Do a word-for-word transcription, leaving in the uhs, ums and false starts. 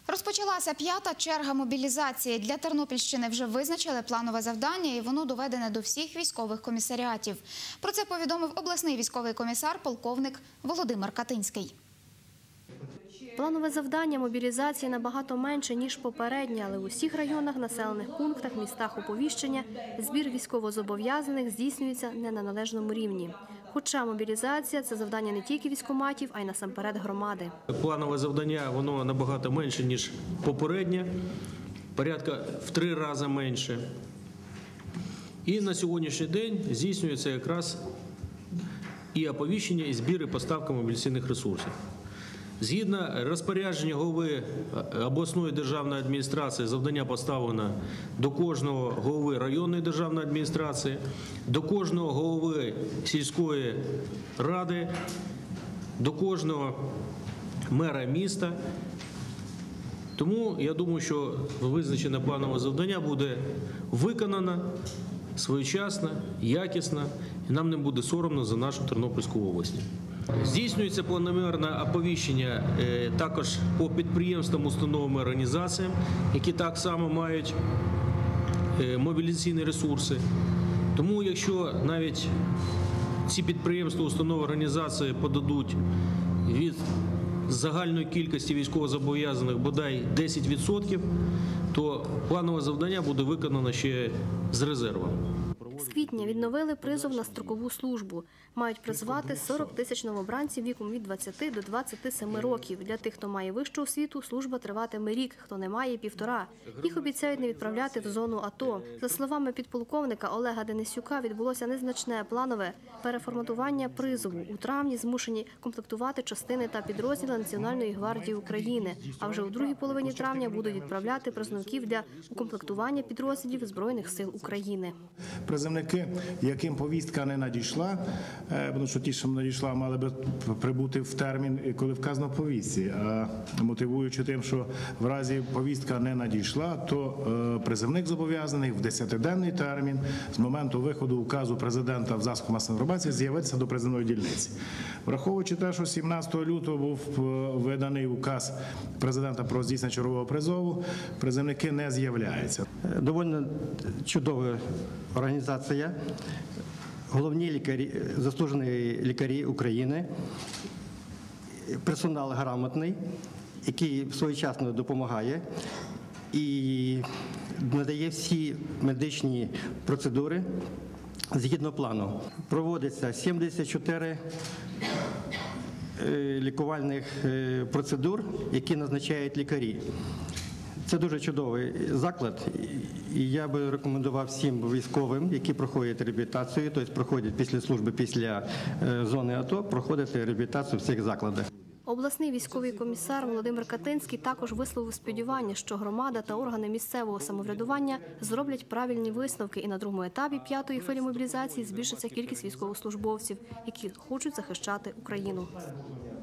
Розпочалася п'ята черга мобілізації. Для Тернопільщини вже визначили планове завдання і воно доведене до всіх військових комісаріатів. Про це повідомив обласний військовий комісар полковник Володимир Катинський. Планове завдання мобілізації набагато менше, ніж попереднє, але в усіх районах, населених пунктах, містах оповіщення збір військовозобов'язаних здійснюється не на належному рівні. Хоча мобілізація – це завдання не тільки військкоматів, а й насамперед громади. Планове завдання воно набагато менше, ніж попереднє, порядка в три рази менше. І на сьогоднішній день здійснюється якраз і оповіщення, і збір, і поставка мобілізаційних ресурсів. Згідно розпорядження голови обласної державної адміністрації, завдання поставлено до кожного голови районної державної адміністрації, до кожного голови сільської ради, до кожного мера міста. Тому я думаю, що визначене планове завдання буде виконано своєчасно, якісно, і нам не буде соромно за нашу Тернопільську область. Здійснюється планомірне оповіщення також по підприємствам, установам і організаціям, які так само мають мобілізаційні ресурси. Тому якщо навіть ці підприємства, установи, організації подадуть від загальної кількості військовозобов'язаних бодай десять відсотків, то планове завдання буде виконано ще з резервом. З квітня відновили призов на строкову службу. Мають призвати сорок тисяч новобранців віком від двадцяти до двадцяти семи років. Для тих, хто має вищу освіту, служба триватиме рік, хто не має – півтора. Їх обіцяють не відправляти в зону АТО. За словами підполковника Олега Денисюка, відбулося незначне планове переформатування призову. У травні змушені комплектувати частини та підрозділи Національної гвардії України. А вже у другій половині травня будуть відправляти призовників для укомплектування підрозділів Збройних сил України. Призовники, яким повістка не надійшла, тому що ті, що надійшла, мали б прибути в термін, коли вказано в повістці. А мотивуючи тим, що в разі повістка не надійшла, то призовник зобов'язаний в десятиденний термін з моменту виходу указу президента в засобах масової інформації з'явитися до призовної дільниці. Враховуючи те, що сімнадцятого лютого був виданий указ президента про здійснення чергового призову, призовники не з'являються. Доволі чудова організація, головні лікарі, заслужені лікарі України, персонал грамотний, який своєчасно допомагає і надає всі медичні процедури згідно плану. Проводиться сімдесят чотири лікувальних процедур, які назначають лікарі. Це дуже чудовий заклад, і я би рекомендував всім військовим, які проходять реабілітацію, тобто проходять після служби, після зони АТО, проходити реабілітацію в цих закладах. Обласний військовий комісар Володимир Катинський також висловив сподівання, що громада та органи місцевого самоврядування зроблять правильні висновки і на другому етапі п'ятої хвилі мобілізації збільшиться кількість військовослужбовців, які хочуть захищати Україну.